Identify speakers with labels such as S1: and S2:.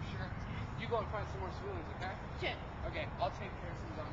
S1: sure. You go and find some more civilians, okay?
S2: Shit.
S1: Okay, I'll take care of some zombies.